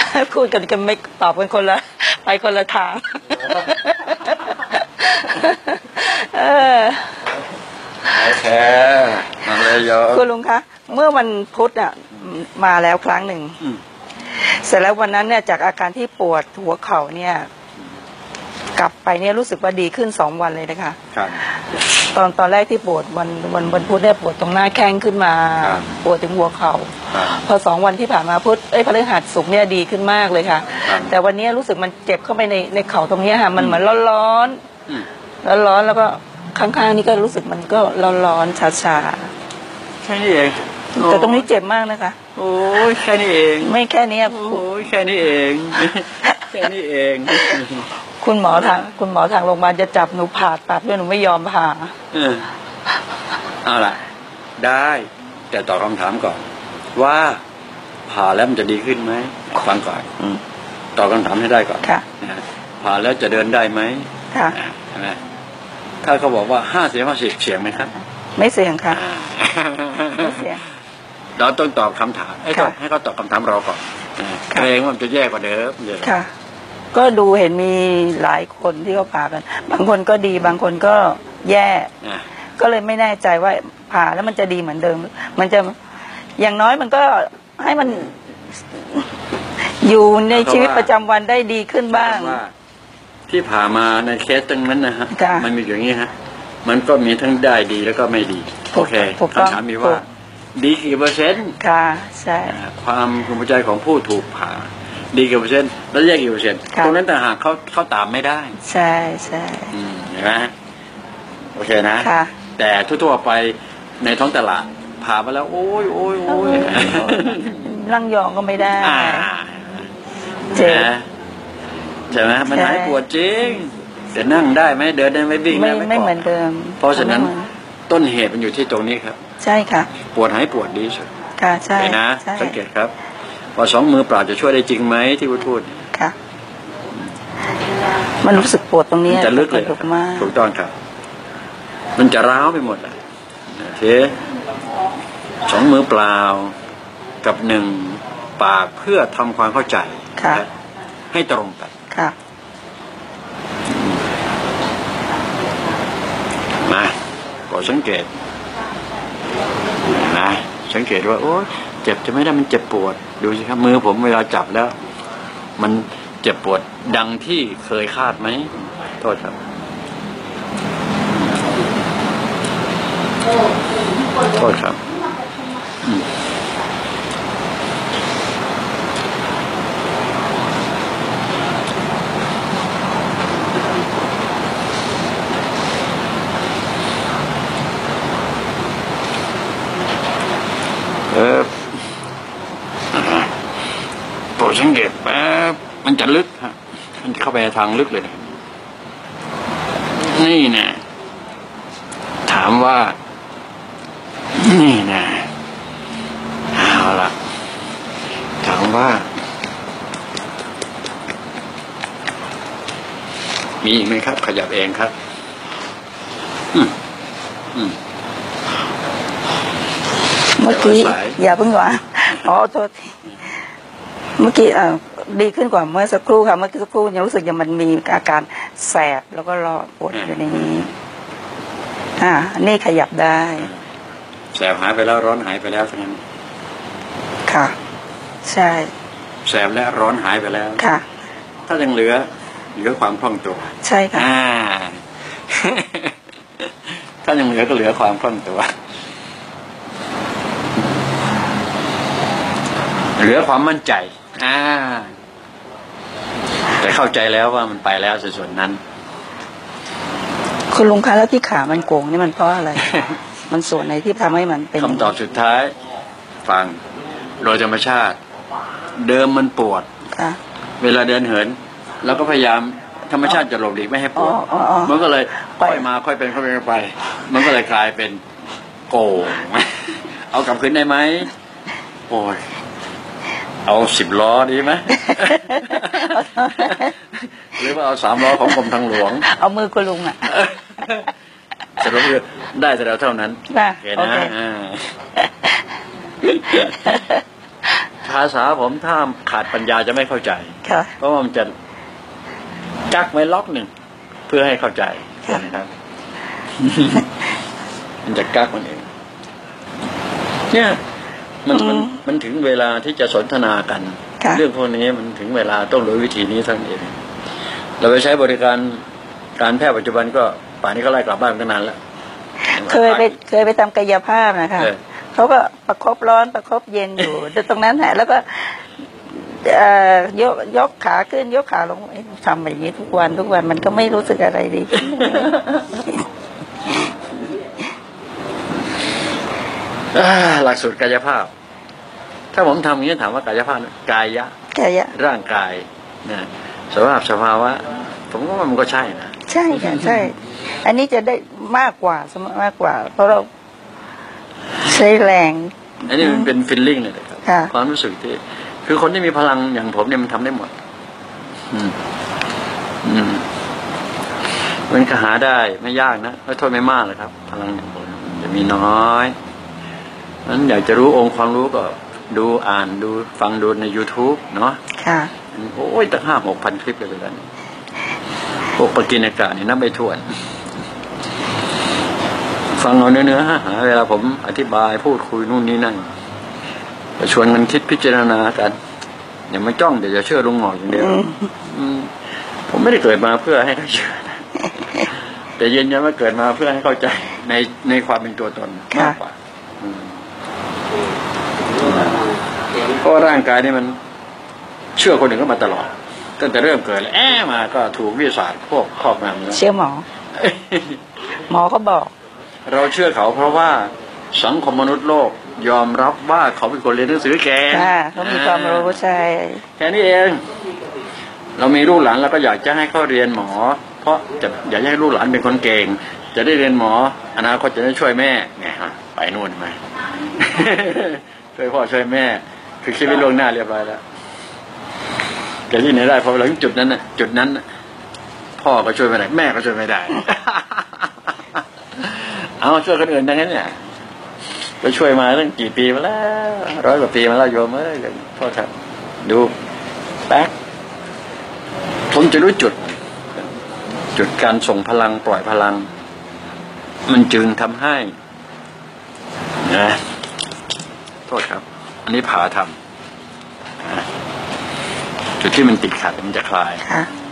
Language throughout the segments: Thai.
พูดกันไม่ตอบกันคนละไปคนละทางโอเคมาเลยโยคุณลุงคะเมื่อวันพุธมาแล้วครั้งหนึ่งเสร็จแล้ววันนั้นเนี่ยจากอาการที่ปวดหัวเข่าเนี่ยกลับไปเนี่ยรู้สึกว่าดีขึ้น2 วันเลยนะคะตอนแรกที่ปวดวันพุธเนี่ยปวดตรงหน้าแข้งขึ้นมาปวดถึงหัวเข่าพอ2 วันที่ผ่านมาพุธพฤหัสศุกร์เนี่ยดีขึ้นมากเลยค่ะแต่วันนี้รู้สึกมันเจ็บเข้าไปในเข่าตรงนี้ค่ะมันเหมือนร้อนแล้วก็ข้างๆนี่ก็รู้สึกมันก็ร้อนชาแค่นี้เองแต่ตรงนี้เจ็บมากนะคะโอ้ยแค่นี้เองไม่แค่นี้โอ้ยแค่นี้เองแค่นี้เองคุณหมอทางโรงพยาบาลจะจับหนูผ่าตัดด้วยหนูไม่ยอมผ่าเอาล่ะได้แต่ตอบคำถามก่อนว่าผ่าแล้วมันจะดีขึ้นไหมฟังก่อนตอบคำถามให้ได้ก่อนผ่าแล้วจะเดินได้ไหมใช่ไหมถ้าเขาบอกว่า50-50เสี่ยงไหมครับไม่เสี่ยงค่ะไม่เสี่ยงเราต้องตอบคำถามให้เขาตอบคำถามเราก่อนเกรงว่ามันจะแย่กว่าเดิมค่ะก็ดูเห็นมีหลายคนที่เขาผ่ากันบางคนก็ดีบางคนก็แย่ก็เลยไม่แน่ใจว่าผ่าแล้วมันจะดีเหมือนเดิมมันจะอย่างน้อยมันก็ให้มันอยู่ในชีวิตประจำวันได้ดีขึ้นบ้างที่ผ่ามาในเคสตรงนั้นนะฮะมันมีอย่างนี้ฮะมันก็มีทั้งได้ดีแล้วก็ไม่ดีโอเคคำถามมีว่าดีกี่เปอร์เซ็นต์ค่ะใช่ความภูมิใจของผู้ถูกผ่าดีกี่เปอร์เซ็นต์แล้วแยกกี่เปอร์เซ็นต์ตรงนั้นแต่หากเขาตามไม่ได้ใช่เห็นไหมโอเคนะแต่ทั่วๆไปในท้องตลาดผ่ามาแล้วโอ้ยนั่งยองก็ไม่ได้เจ็บใช่ไหมมันหายปวดจริงแต่นั่งได้ไหมเดินได้ไหมวิ่งได้ไหมไม่เหมือนเดิมเพราะฉะนั้นต้นเหตุมันอยู่ที่ตรงนี้ครับใช่ค่ะปวดหายปวดดีสุดค่ะใช่นะสังเกตครับว่า2 มือเปล่าจะช่วยได้จริงไหมที่พูดค่ะมันรู้สึกปวดตรงนี้จะลึกเลยถูกต้องครับมันจะร้าวไปหมดเลยโอเค2 มือเปล่ากับ1 ปากเพื่อทำความเข้าใจให้ตรงกันมาก็สังเกตนะสังเกตว่าโอ้เจ็บจะไม่ได้มันเจ็บปวดดูสิครับมือผมเวลาจับแล้วมันเจ็บปวดดังที่เคยคาดไหมโทษครับโทษครับโปรดสังเกตแป๊บมันจะลึกฮะมันเข้าไปทางลึกเลยนะนี่นะถามว่านี่นะเอาละถามว่ามีอีกไหมครับขยับเองครับเมื่อกี้อย่าเพิ่งวางโทษทีเมื่อกี้ดีขึ้นกว่าเมื่อสักครู่ค่ะเมื่อสักครู่ยังรู้สึกยังมันมีอาการแสบแล้วก็ร้อนปวดอยู่ในนี้นี่ขยับได้แสบหายไปแล้วร้อนหายไปแล้วทั้งนั้นค่ะใช่แสบและร้อนหายไปแล้วค่ะถ้ายังเหลือความคล่องตัวใช่ค่ะถ้ายังเหลือก็เหลือความคล่องตัวเหลือความมั่นใจแต่เข้าใจแล้วว่ามันไปแล้วส่วนนั้นคุณลุงคะแล้วที่ขามันโก่งนี่มันเพราะอะไร มันส่วนไหนที่ทำให้มันเป็นคำตอบสุดท้ายฟังโดยธรรมชาติเดิมมันปวดเวลาเดินเหินแล้วก็พยายามธรรมชาติจะหลบหลีกไม่ให้ปวดมันก็เลยค่อยมาค่อยเป็นค่อยเป็นไปมันก็เลยกลายเป็นโก่งเอากลับคืนได้ไหมโอ้ยเอา10 ล้อดีไหมหรือว่าเอา3 ล้อของกรมทางหลวงเอามือคุณลุงสรุปคือได้แต่เราเท่านั้นโอเคนะภาษาผมถ้าขาดปัญญาจะไม่เข้าใจเพราะว่ามันจะจักไว้ล็อกหนึ่งเพื่อให้เข้าใจนะครับ มันจะกักมันเองเนี่ยมันถึงเวลาที่จะสนทนากันเรื่องพวกนี้มันถึงเวลาต้องรู้วิธีนี้ทั้งเองเราไปใช้บริการการแพทย์ปัจจุบันก็ป่านนี้ก็ไล่กลับบ้านตั้งนานแล้วเคยไปทำกายภาพนะคะเขาก็ประคบร้อนประคบเย็นอยู่ตรงนั้นแหละแล้วก็ยกขาขึ้นยกขาลงทำแบบนี้ทุกวันมันก็ไม่รู้สึกอะไรดีหลักสูตรกายภาพถ้าผมทำอย่างนี้ถามว่ากายภาพกายะร่างกายนะสภาวะผมว่ามันก็ใช่นะใช่ค่ะใช่อันนี้จะได้มากกว่าเพราะเราใช้แรงอันนี้มันเป็นฟีลลิ่งเลยครับความรู้สึกที่คือคนที่มีพลังอย่างผมเนี่ยมันทำได้หมดมันก็หาได้ไม่ยากนะไม่โทษไม่มากเลยครับพลังอย่างผมจะมีน้อยนั้นอยากจะรู้องค์ความรู้ก็ดูอ่านดูฟังดูใน YouTube เนาะค่ะโอ้ยตั้ง5,000-6,000 คลิปเลยกันพวกปกิณกะนี่นับไม่ถ้วนฟังเอาเนื้อหาเวลาผมอธิบายพูดคุยนู่นนี่นั่นจะชวนกันคิดพิจารณากันอย่ามาจ้องเดี๋ยวจะเชื่อลุงหงอกอย่างเดียวผมไม่ได้เกิดมาเพื่อให้ใครเชื่อแต่ยืนยันว่าเกิดมาเพื่อให้เข้าใจในความเป็นตัวตนมากกว่าเพราะร่างกายนี่มันเชื่อคนอื่นก็มาตลอดตั้งแต่เริ่มเกิดแล้วมาก็ถูกวิทยาศาสตร์พวกครอบงำเชื่อหมอก็บอกเราเชื่อเขาเพราะว่าสังคมมนุษย์โลกยอมรับว่าเขาเป็นคนเรียนหนังสือเก่งเขามีความรู้ใช่แค่นี้เองเรามีลูกหลานเราก็อยากจะให้เขาเรียนหมอเพราะอยากให้ลูกหลานเป็นคนเก่งจะได้เรียนหมออนาคตจะได้ช่วยแม่ไงฮะไปนู่นไหมช่วยพ่อช่วยแม่คือคิดไว้ล่วงหน้าเรียบร้อยแล้วแต่ที่ไหนได้พอหลังจุดนั้นพ่อก็ช่วยไม่ได้แม่ก็ช่วยไม่ได้เอาช่วยคนอื่นดังนั้นเนี่ยไปช่วยมาตั้งกี่ปีมาแล้ว100 กว่าปีมาแล้วโยมพ่อครับดูแป๊กผมจะรู้จุดการส่งพลังปล่อยพลังมันจึงทำให้นะโทษครับอันนี้ผ่าทำจุดที่มันติดขัดมันจะคลาย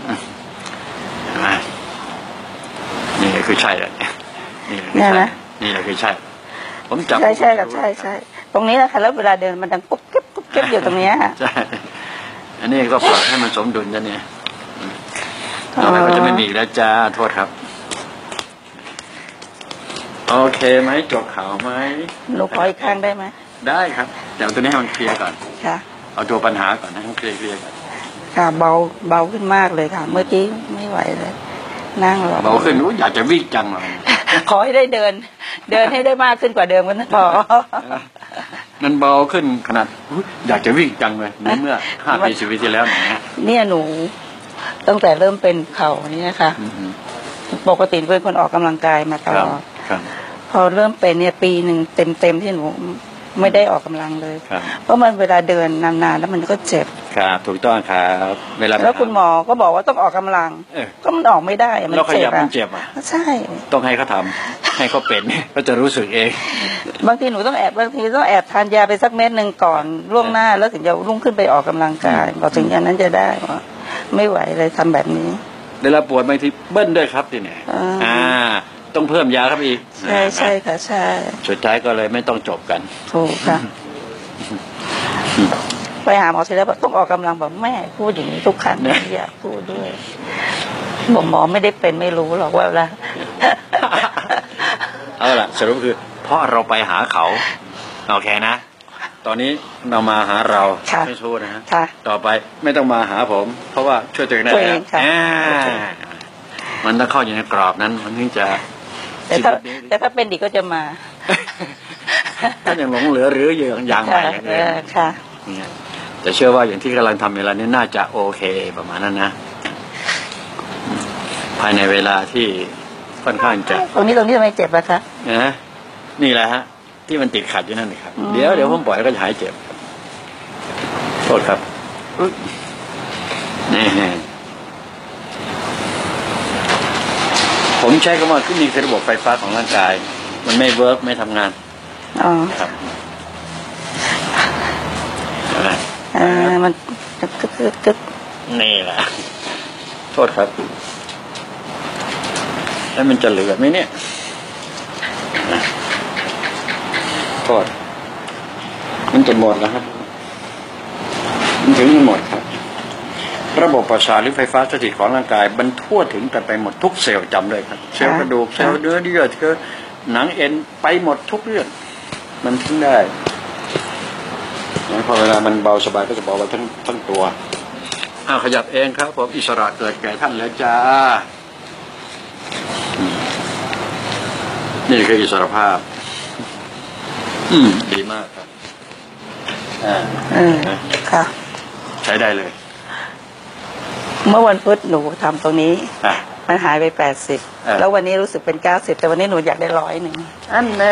นี่คือใช่เลยนี่นะนี่คือใช่ผมจับใช่กับใช่ตรงนี้นะคะแล้วเวลาเดินมันดังกุ๊บเก็บอยู่ตรงนี้ใช่อันนี้ก็ปรับให้มันสมดุลกันเนี่ยต่อไปก็จะไม่มีแล้วจ้าโทษครับโอเคไหมจบข่าวไหมหนูขออีกครั้งได้ไหมได้ครับเดี๋ยวตัวนี้ให้มันเคลียร์ก่อนค่ะเอาตัวปัญหาก่อนนะให้เคลียร์ก่อนค่ะเบาขึ้นมากเลยค่ะเมื่อกี้ไม่ไหวเลยนั่งรอเบาขึ้นอยากจะวิ่งจังเลยขอให้ได้เดินให้ได้มากขึ้นกว่าเดิมกันพอนั่นเบาขึ้นขนาดอยากจะวิ่งจังเลยเมื่อ5 ปี10 ปีที่แล้วเนี่ยหนูตั้งแต่เริ่มเป็นเข่านี่นะคะปกติเป็นคนออกกำลังกายมาตลอดพอเริ่มเป็นเนี่ยปีหนึ่งเต็มที่หนูไม่ได้ออกกำลังเลยเพราะมันเวลาเดินนานๆแล้วมันก็เจ็บครับถูกต้องครับเวลาแล้วคุณหมอก็บอกว่าต้องออกกำลังก็มันออกไม่ได้มันเจ็บใช่ต้องให้เขาทำให้เขาเป็นก็จะรู้สึกเองบางทีหนูต้องแอบทานยาไปสักเม็ดนึงก่อนล่วงหน้าแล้วถึงจะรุ่งขึ้นไปออกกำลังกายพอถึงอย่างนั้นจะได้ไม่ไหวเลยทำแบบนี้เวลาปวดบางทีเบิ้ลด้วยครับทีเนี่ยต้องเพิ่มยาครับอีกใช่ค่ะใช่สุดท้ายก็เลยไม่ต้องจบกันถูกค่ะไปหาหมอเสร็จแล้วต้องออกกำลังแบบแม่พูดอย่างนี้ทุกครั้งอยากพูดด้วยบอกหมอไม่ได้เป็นไม่รู้หรอกว่าแล้วเอาล่ะสรุปคือเพราะเราไปหาเขาโอเคนะตอนนี้เรามาหาเราไม่ชู้นะฮะต่อไปไม่ต้องมาหาผมเพราะว่าช่วยตัวเองได้แล้วมันต้องเข้าอยู่ในกรอบนั้นมันถึงจะแต่ถ้าเป็นดีก็จะมาถ้าอย่างหลงเหลือหรืออย่างใหม่อย่างเงี้ยค่ะแต่เชื่อว่าอย่างที่กำลังทำเวลานี้น่าจะโอเคประมาณนั้นนะภายในเวลาที่ค่อนข้างจะตรงนี้ทำไมเจ็บอะคะนี่แหละฮะที่มันติดขัดอยู่นั่นครับเดี๋ยวผมปล่อยก็จะหายเจ็บโทษครับนี่ผมใช้คำว่าขึ้นในระบบไฟฟ้าของร่างกายมันไม่เวิร์กไม่ทำงานครับมันกึกนี่แหละโทษครับแล้วมันจะเหลือไหมเนี่ยโทษมันจะหมดแล้วครับมันถึงหมดครับระบบประสาทหรือไฟฟ้าสถิตของร่างกายมันทั่วถึงกันไปหมดทุกเซลล์จำเลยครับเซลล์กระดูกเซลล์เนื้อเยื่อหนังเอ็นไปหมดทุกเรื่องมันทิ้งได้พอเวลามันเบาสบายก็จะบอกว่าทั้งตัวขยับเองครับผมอิสระเกิดแก่ท่านแล้วจ้านี่คืออิสรภาพดีมากครับค่ะใช้ได้เลยเมื่อวันพุธหนูทำตรงนี้มันหายไป80แล้ววันนี้รู้สึกเป็น90แต่วันนี้หนูอยากได้100 อันแน่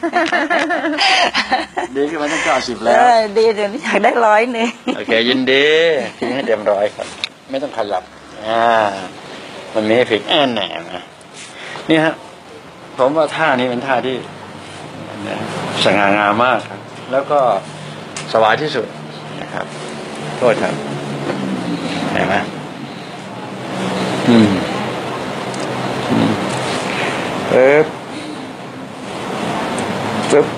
ดีขึ้นมาตั้ง90แล้วดีเดี๋ยวนี้อยากได้100โอเคยินดีทิ้งให้เต็มร้อยครับไม่ต้องขยับมันมีผิดแหนนี่ฮะผมว่าท่านี้เป็นท่าที่สง่างามมากครับแล้วก็สบายที่สุดนะครับโทษครับเห็นไหมปึ๊บ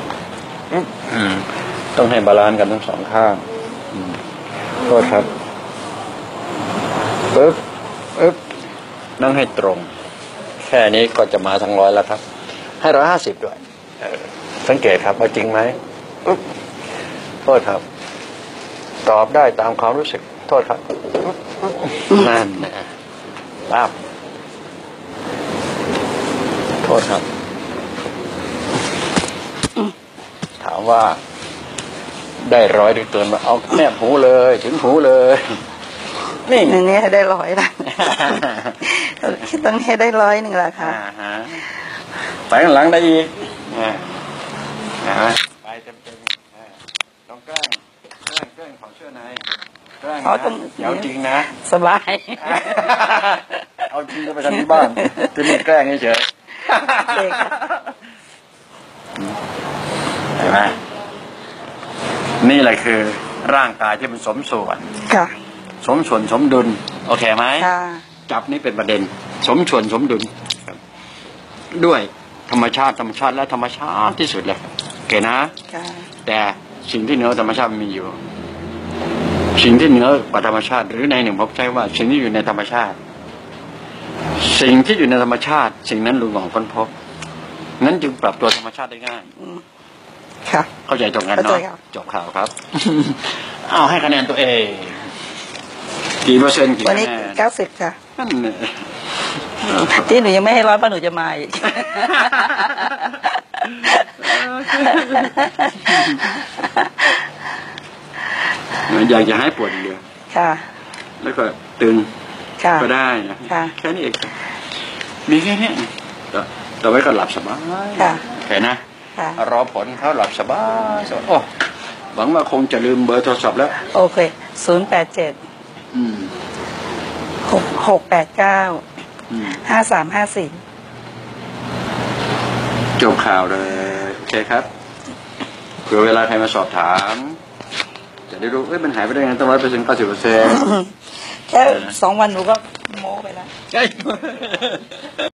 ต้องให้บาลานซ์กันทั้งสองข้างโทษครับปึ๊บนั่งให้ตรงแค่นี้ก็จะมาทั้ง100แล้วครับให้150ด้วยสังเกตครับว่าจริงไหมโทษครับตอบได้ตามความรู้สึกโทษครับนั่นนะปั๊บโทษครับถามว่าได้100หรือเกินมาเอาแนบหูเลยถึงหูเลยนี่ให้ได้100ละคิดต้องให้ได้100ละค่ะไปข้างหลังได้อีกไปเต็มต้องแกล้งของเชื่อในแกล้งเอาจริงนะสบายเอาจริงก็ไปทำที่บ้านที่นี่แกล้งเฉยเห็นไหมนี่แหละคือร่างกายที่มันสมส่วนสมส่วนสมดุลโอเคไหมจับนี่เป็นประเด็นสมส่วนสมดุลด้วยธรรมชาติและธรรมชาติที่สุดเลยโอเคนะแต่สิ่งที่เหนือธรรมชาติมีอยู่สิ่งที่เหนือกว่าธรรมชาติหรือในหนึ่งผมใช้ว่าสิ่งที่อยู่ในธรรมชาติสิ่งที่อยู่ในธรรมชาติสิ่งนั้นลุงหลงค้นพบนั้นจึงปรับตัวธรรมชาติได้ง่ายเข้าใจตรงกันเนาะจบข่าวครับเอาให้คะแนนตัวเองกี่เปอร์เซ็นต์วันนี้90ค่ะนั่นเนี่ยที่หนูยังไม่ให้100ป่ะหนูจะมาอีกอยากจะให้ปวดเดียวแล้วก็ตึงก็ได้นะแค่นี้เองมีแค่นี้ต่อไปก็หลับสบายแค่นะรอผลเขาหลับสบายโอ้หวังว่าคงจะลืมเบอร์โทรศัพท์แล้วโอเค087 689 5354 จบข่าวเลยโอเคครับเผื่อเวลาใครมาสอบถามจะได้รู้มันหายไปได้ไงตั้ง100% 90% แค่2 วันหนูก็โม้ไปแล้ว